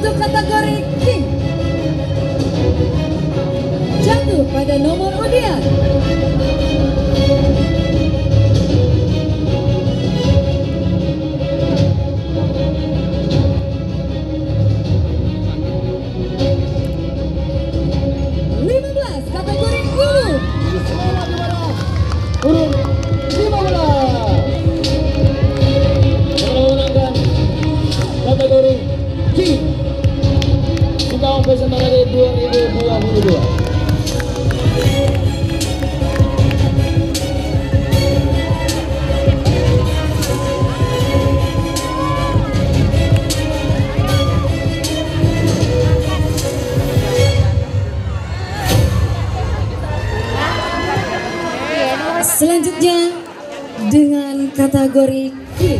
untuk kategori King jatuh pada nomor undian 15 kategori umum. Urut 15 memenangkan kategori King Singkawang Fashion Parade 2022. Selanjutnya dengan kategori King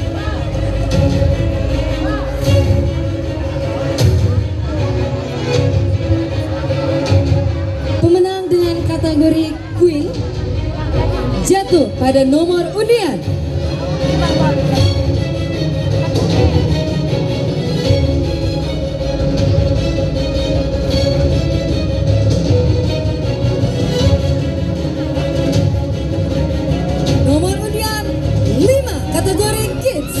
pemenang dengan kategori Queen jatuh pada nomor undian 5 kategori Kids.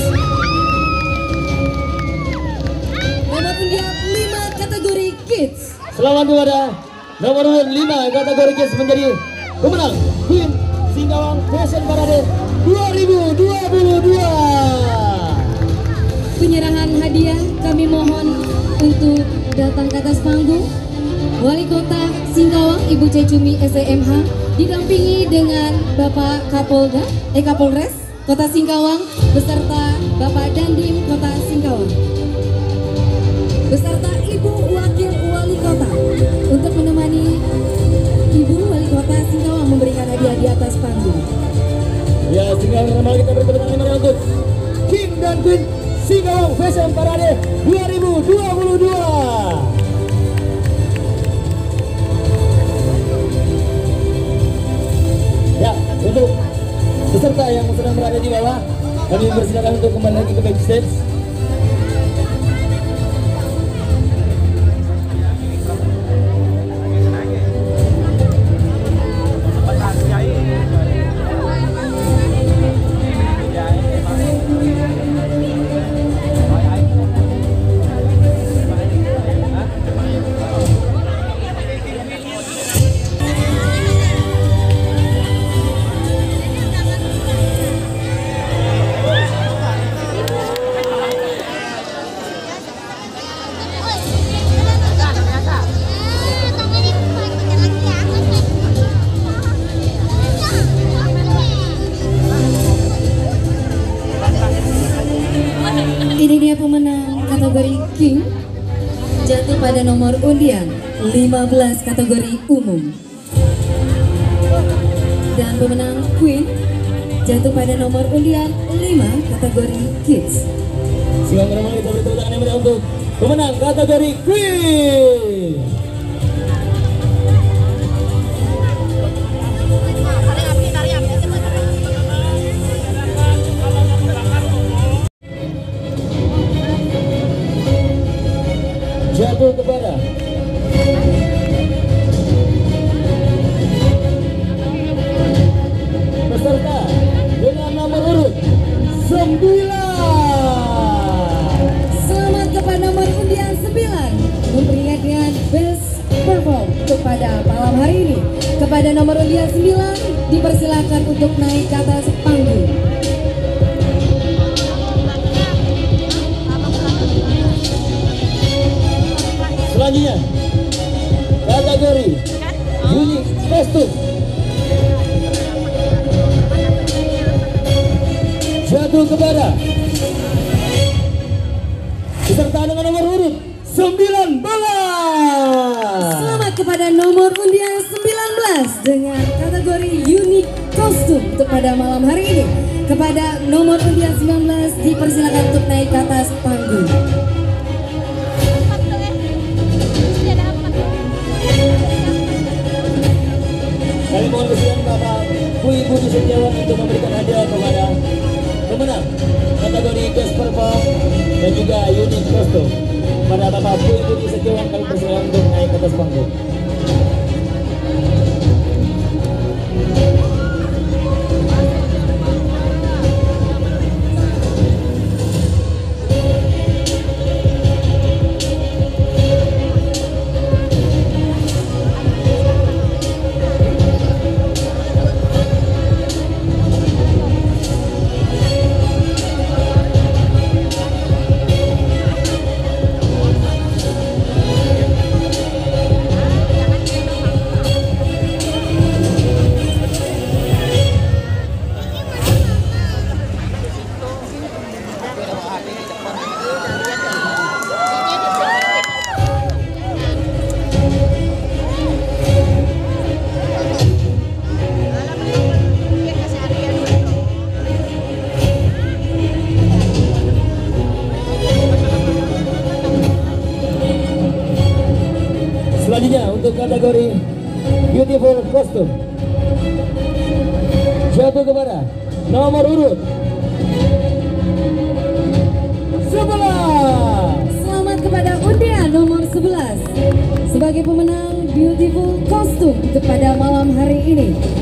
Nomor undian 5 kategori Kids. Selamat kepada nomor 5 kategori Kids menjadi pemenang Queen Singkawang Fashion Parade 2022. Penyerahan hadiah kami mohon untuk datang ke atas panggung. Wali Kota Singkawang Ibu Cecumi SEMH didampingi dengan Bapak Kapolres Kota Singkawang beserta Bapak Dandim Kota Singkawang beserta Ibu Wakil Wali Kota untuk menemani Ibu Wali Kota Singkawang memberikan hadiah di atas panggung. Ya, sehingga normal kita beri tepuk tangan untuk King dan Queen Singkawang Fashion Parade 2022. Ya, untuk peserta yang sedang berada di bawah, kami persilakan untuk kembali lagi ke backstage. Ini dia pemenang kategori King jatuh pada nomor undian 15 kategori umum dan pemenang Queen jatuh pada nomor undian 5 kategori Kids. Sehingga normal kita beri tepuk tangan yang meriah untuk pemenang kategori Queen. Jatuh kepada peserta dengan nomor urut 9. Selamat kepada nomor undian 9 memperingatkan best perform kepada malam hari ini. Kepada nomor undian 9 dipersilakan untuk naik ke atas panggung. Selanjutnya kategori unik kostum jatuh kepada peserta dengan nomor urut 19. Selamat kepada nomor undian 19 dengan kategori unik kostum untuk pada malam hari ini. Kepada nomor undian 19 dipersilakan untuk naik ke atas panggung. Kami mohon kesediaan Bapak Pui Budi Setiawan untuk memberikan hadiah kepada pemenang kategori Guest Perform dan juga Unit Kostum pada atas panggung. Selanjutnya untuk kategori Beautiful Costume jatuh kepada nomor urut 11. Selamat kepada undian nomor 11 sebagai pemenang Beautiful Costume pada malam hari ini.